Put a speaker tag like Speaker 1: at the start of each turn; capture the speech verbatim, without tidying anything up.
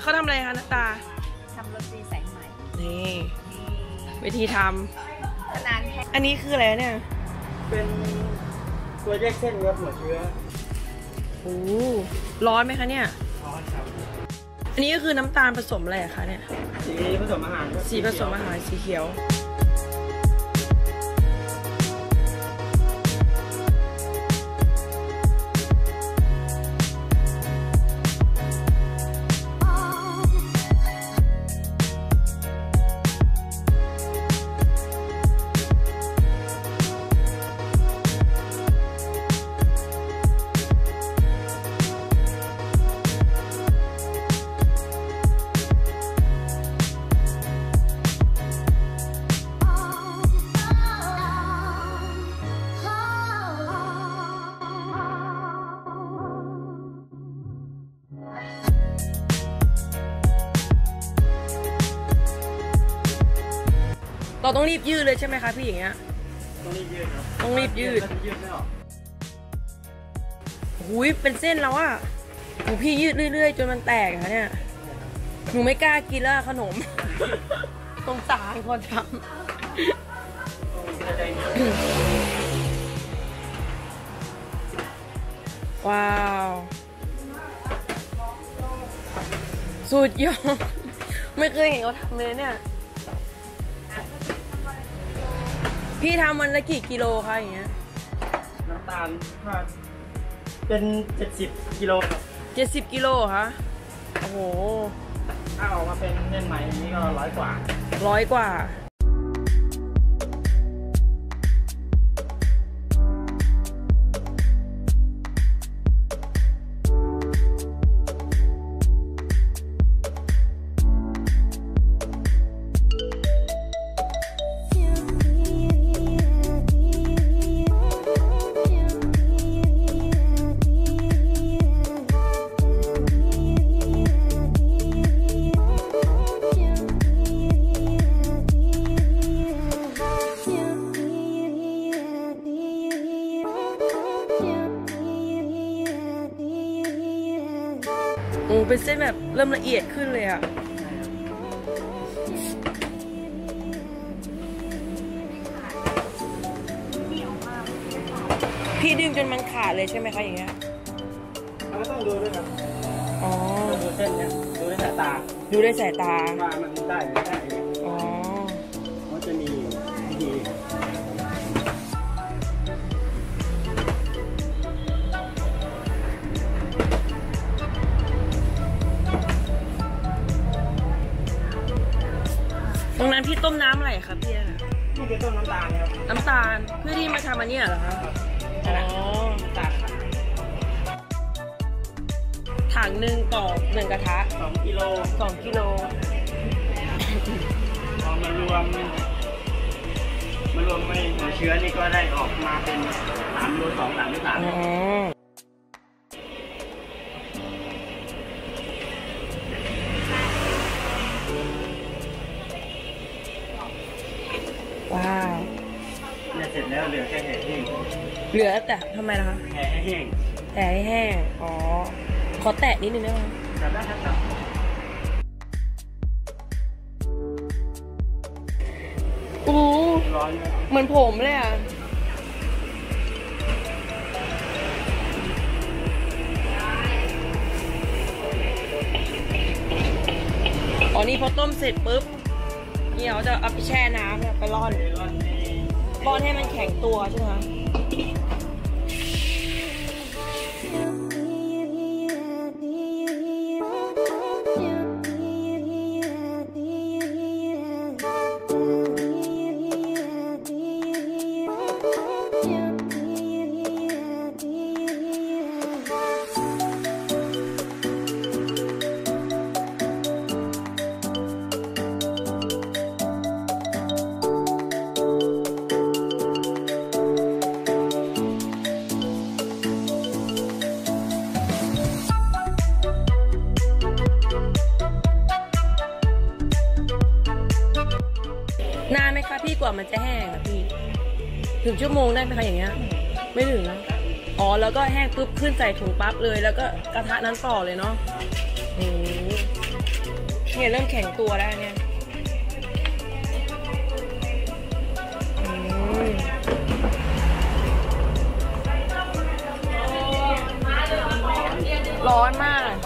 Speaker 1: เขาทำอะไรคะนัตตา
Speaker 2: ทำโรตีสายไหม
Speaker 1: นี่วิธีทำ
Speaker 2: ขนาดแค่
Speaker 1: อันนี้คืออะไรเนี่ย
Speaker 3: เป็นตัวแยกเส้นครับหัวเชื้อ
Speaker 1: โอ้ร้อนไหมคะเนี่ย
Speaker 3: ร้อนครับ
Speaker 1: อันนี้ก็คือน้ำตาลผสมอะไรอะคะเนี่ย
Speaker 3: สีผสมอาหาร
Speaker 1: สีผสมอาหารสีเขียวเราต้องรีบยืดเลยใช่ไหมคะพี่อย่างเงี้ย
Speaker 3: ต้องรีบยืดครับ
Speaker 1: ต้องรีบยืด
Speaker 3: ยืดไม่ออก
Speaker 1: หูยเป็นเส้นแล้วอะหนูพี่ยืดเรื่อยๆจนมันแตกค่ะเนี่ยหนูไม่กล้ากินแล้วขนมตรงสารคนทำว้าวสุดยอดไม่เคยเห็นเขาทำเลยเนี่ยพี่ทำมันละกี่กิโลคะอย่างเงี้ย
Speaker 3: น้ำตาลเป็นเจ็ดสิบกิโลครับ
Speaker 1: เจ็ดสิบกิโลคะโอ้โห
Speaker 3: ถ้าออกมาเป็นเส้นไหมนี้ก็ร้อยกว่า
Speaker 1: ร้อยกว่าเป็นเส้นแบบเริ่มละเอียดขึ้นเลยอ่ะพี่ดึงจนมันขาดเลยใช่ไหมคะอย่างเงี้ย
Speaker 3: เราก็ต้องดูด้วยครับ
Speaker 1: อ๋อ
Speaker 3: ดูเส้นเนี้ยดูด้วยสายตา
Speaker 1: ดูด้วยสายตา
Speaker 3: ว่ามันได้หรือไม่ได้
Speaker 1: อ๋อ
Speaker 3: มันจะมีวิธี
Speaker 1: ตรงนั้นพี่ต้มน้ำอะไรครับพี่
Speaker 3: นี่คือต้มน้ำตาลครับ
Speaker 1: น้ำตาลเพื่อที่มาทำอันนี้เหรอครับอ๋อ
Speaker 3: ตาล
Speaker 1: ถังหนึ่งต่อหนึ่งกระทะ
Speaker 3: สองกิโล
Speaker 1: สองกิโล
Speaker 3: พอมารวมมารวมไม่หัวเชื้อนี่ก็ได้ออกมาเป็นสามโลสองสามโลสาม
Speaker 1: อ๋อว้าว
Speaker 3: เนี่ยเสร็จแล้วเหลือแค่แห้ง
Speaker 1: เหลือแต่ทำไมล่ะคะ
Speaker 3: แห้แห้ง
Speaker 1: แต่ให้แห้งอ๋อขอแตะนิดนึงได้ไหม
Speaker 3: จับได้ครับ
Speaker 1: โอ้
Speaker 3: ร้อน
Speaker 1: เหมือนผมเลยอ่ะอ๋อนี่พอต้มเสร็จปุ๊บนี่เราจะเอาไปแช่น้ำเนี่ยไปร่อนร่อนให้มันแข็งตัวใช่ไหมนานไหมคะพี่กว่ามันจะแห้งอะพี่ถึงชั่วโมงได้ไหมคะอย่างเงี้ยไม่ถึงนะอ๋อแล้วก็แห้งปุ๊บขึ้นใส่ถุงปั๊บเลยแล้วก็กระทะนั้นต่อเลยเนาะโอ้เนี่ยเริ่มแข็งตัวแล้วเนี่ยอืมร้อนมาก